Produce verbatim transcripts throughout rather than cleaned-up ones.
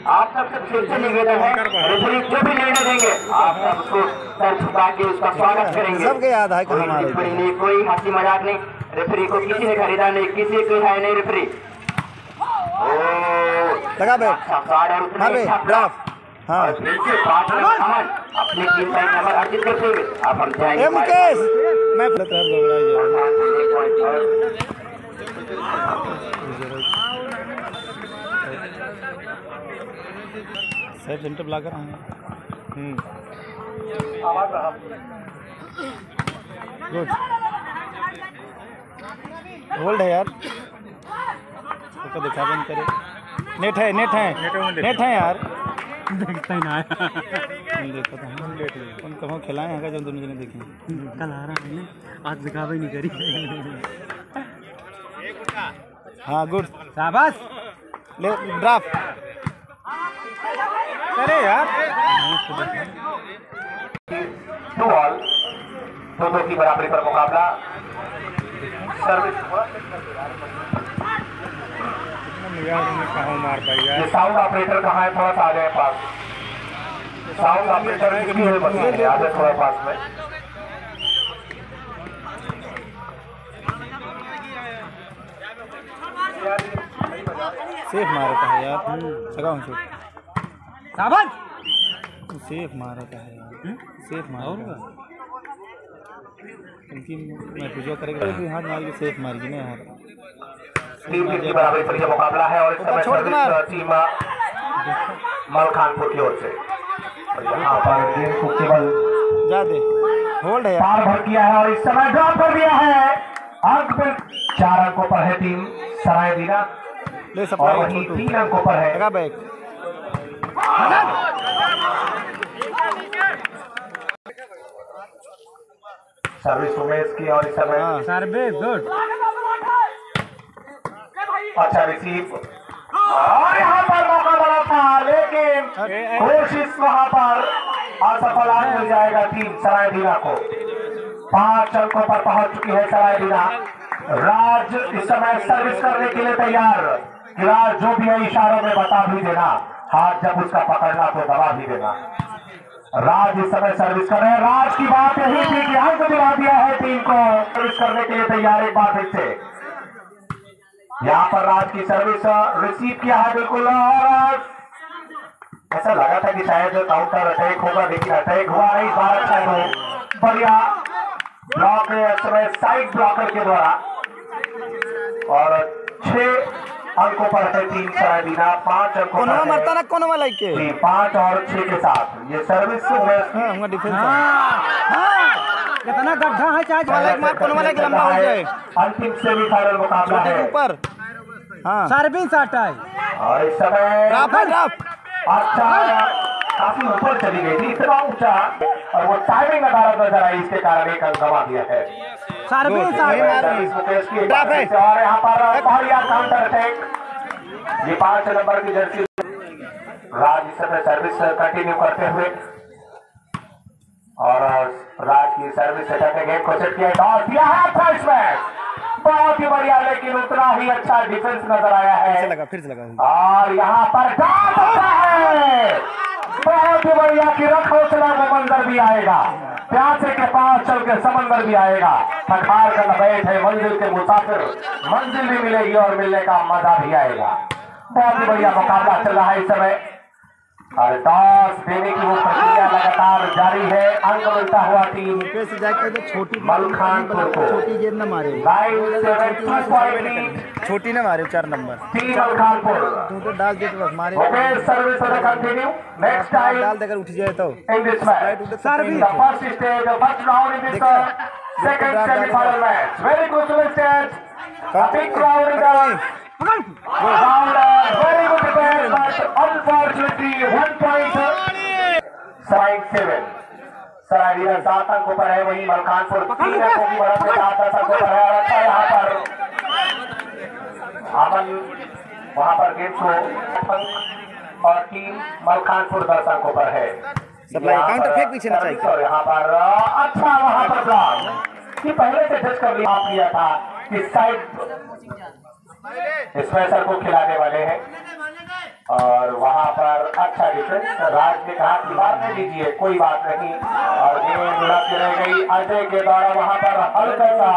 आप सबसे फिर से निवेदन है, रेफरी जो भी निर्णय देंगे आप सब उसको सर झुका के उसका स्वागत करेंगे। सबके याद है कोई टिप्पणी नहीं, कोई हंसी मजाक नहीं, रेफरी को किसी ने खरीदा नहीं, किसी को है नहीं रेफरी। लगा बे मार बे ड्राफ्ट। हाँ अपनी टीम का नंबर अर्जित करते हुए आप हम जाएंगे। मुकेश मैं सर सेंटर ब्लॉक कर हम्म गुड होल्ड है यार, तो दिखा बंद करे। नेट है नेट है नेट है यार, देखता ही ना देखो तो हम लेट गए उन कहाँ खिलाए हैं जो दोनों जने देखें कल आ रहा है आज दिखावा ही नहीं करी। हाँ गुड शाबाश ले ड्राफ्ट अरे यार टू ऑल दोनों की बराबरी पर मुकाबला। सर्विस कहाँ मार पाई ये साउंड ऑपरेटर कहाँ है, थोड़ा सा आ जाए पास। साउंड ऑपरेटर भी है, बस आ जाए थोड़ा पास में। सेफ मारता है यार, सगा हूँ शाबाश सेफ मारता है यार, सेफ मार उनकी मैं पूजा करेगा हाथ मार के सेफ मार ना यार। टीम की बराबरी पर यह मुकाबला है और इस समय सर्विस टीम मलखानपुर की ओर से यहाँ पर गेम को केवल जा दे होल्ड है पार भर किया है और इस समय ड्रॉप कर दिया है। अंक पर चार अंकों पर है टीम सरायदीना और वहीं तीन अंकों पर है बैक। सर्विस उमेश की और इस समय सर्विस गुड अच्छा रिसीव और यहाँ पर मौका बना था लेकिन कोशिश वहां पर असफल आज मिल जाएगा टीम सरायदीना को। पांच अंकों पर पहुंच चुकी है सरायदीना। राज इस समय सर्विस करने के लिए तैयार। राज जो भी है इशारों में बता भी देना, हाथ जब उसका पकड़ना तो दबा भी देना। राज इस समय सर्विस कर रहे हैं। राज की बात यही थी कि अंक दिला दिया है टीम को, सर्विस करने के लिए तैयार। एक बार फिर से यहाँ पर राज की सर्विस रिसीव किया है बिल्कुल और ऐसा लगा था कि शायद काउंटर अटैक होगा लेकिन अटैक हुआ नहीं। इस बार अच्छा तो बढ़िया ब्लॉक समय साइड ब्लॉकर के द्वारा और छह अंकों पर है टीम सरायदीना। पांच अंकों पर मरता ना कौन वाला के पांच और छह के साथ ये सर्विस कितना गड्ढा है चाहे वाला मार कौन वाला के लंबा हो जाए। अंतिम सेमीफाइनल मुकाबला है ऊपर हाँ सर्विस हटा है और इस समय ड्राफ्ट ड्राफ्ट अच्छा काफी ऊपर चली गई थी, इतना ऊंचा और वो टाइमिंग अदालत नजर आई, इसके कारण एक अंक गवा दिया है। सर्विस और यहाँ पर बढ़िया काउंटर अटैक। ये पांच नंबर की जर्सी राज इस समय सर्विस कंटिन्यू करते हुए और राज की सर्विस अटैक गेम को सेट किया और दिया है फर्स्ट मैच। बहुत ही बढ़िया लेकिन उतना ही अच्छा डिफेंस नजर आया है। लगा, फिर से लगा। और यहाँ पर है बहुत ही बढ़िया कि रखोसला को मंजर भी आएगा, प्यासे के पास चल के समंदर भी आएगा। थकार कर बैठ है मंजिल के मुसाफिर, मंजिल भी मिलेगी और मिलने का मजा भी आएगा। बहुत ही बढ़िया मुकाबला चल रहा है इस समय और टॉस देने की वो प्रक्रिया लगातार जारी है। अंक मिलता हुआ टीम छोटी मलखानपुर को छोटी गेंद न मारे नाइन सेवन टू पॉइंट छोटी न मारे चार नंबर टीम मलखानपुर तू तो डाल दे तो बस मारे सर्विस कंटिन्यू नेक्स्ट टाइम डाल देकर उठ जाए तो in this match service the first stage the first round in this second semifinal match. Very good to stage a big crowd in the round very good defense but unfortunately one point side seven सरायदीना सात अंकों पर है, वही मलखानपुर तीन अंकों की बढ़त के साथ दस अंकों पर है। और अच्छा यहाँ पर अमन वहां पर गेम को और टीम मलखानपुर दस अंकों पर है। काउंटर फेंक पीछे ना चाहिए और यहाँ पर अच्छा वहां पर ब्लॉक कि पहले से जज कर लिया था कि साइड स्पेशल को खिलाने वाले हैं और वहां पर अच्छा डिफेंस। राज ने कहा कि मारने दीजिए, कोई बात नहीं। और गेंद लग रह गई अजय के द्वारा। वहां पर हल्का सा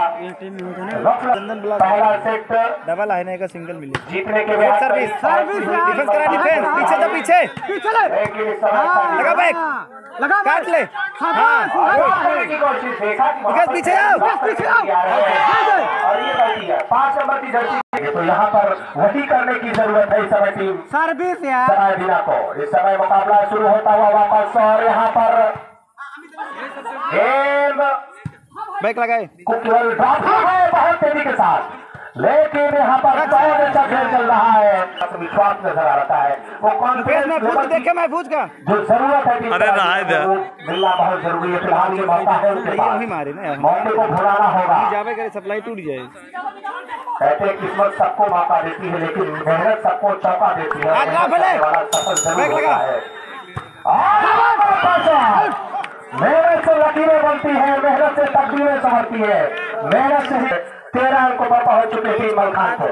पहला सेट डबल आने का सिंगल मिले जीतने के बाद सर्विस सर्विस डिफेंस करा, डिफेंस पीछे तो पीछे लगा बैक लगा काट ले। हाँ की कोशिश देखा कि पीछे आओ पीछे आओ। और ये गलती है पांच नंबर की जर्सी। तो यहाँ पर वही करने की जरूरत है इस समय टीम सर्विस यार सरायदिना को। इस समय मुकाबला शुरू होता हुआ वापस। और यहाँ पर गेंद बैक लगाए को केवल ड्रॉप है बहुत तेजी के साथ, लेकिन यहाँ पर बहुत अच्छा खेल चल रहा है। विश्वास नजर आ रहा है वो कॉन्फिडेंस महफूज देखे महफूज का जो जरूरत है अरे वो मिलना बहुत जरूरी है। फिलहाल ये मौका है उनके पास, वही मारे ना मौके को भुलाना होगा। जावे करे सप्लाई टूट जाए। कहते हैं किस्मत सबको मौका देती है लेकिन मेहनत सबको चौका देती है। सफल जरूर होता है। मेहनत से लकीरें बनती है, मेहनत से तकदीरें संवरती है। मेहनत से तेरह अंकों पर पहुंच चुके थे मलखानपुर।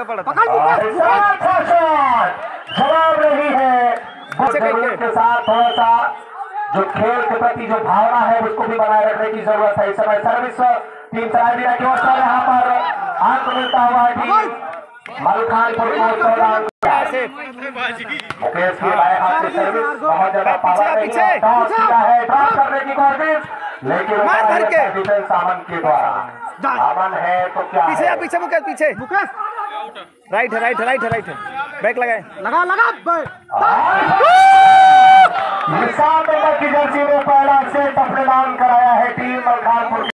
जवाब नहीं है के साथ थोड़ा सा जो खेल के प्रति जो भावना है उसको भी बनाए रखने की जरूरत है। इस समय सर्विस टीम सरायदिना की ओर से यहाँ पर अंक मिलता हुआ है मलखानपुर को। मुकेश की बाएं हाथ से सर्विस बहुत ज्यादा पावर नहीं है, टॉस किया है, ड्रॉप करने की कोशिश, लेकिन डिफेंस अमन के द्वारा। अमन है तो क्या पीछे है? पीछे मुकेश पीछे मुकेश राइट है राइट है राइट है राइट है बैक लगाए लगा लगा सात नंबर की जर्सी में पहला सेट अपने नाम कराया है टीम मलखानपुर।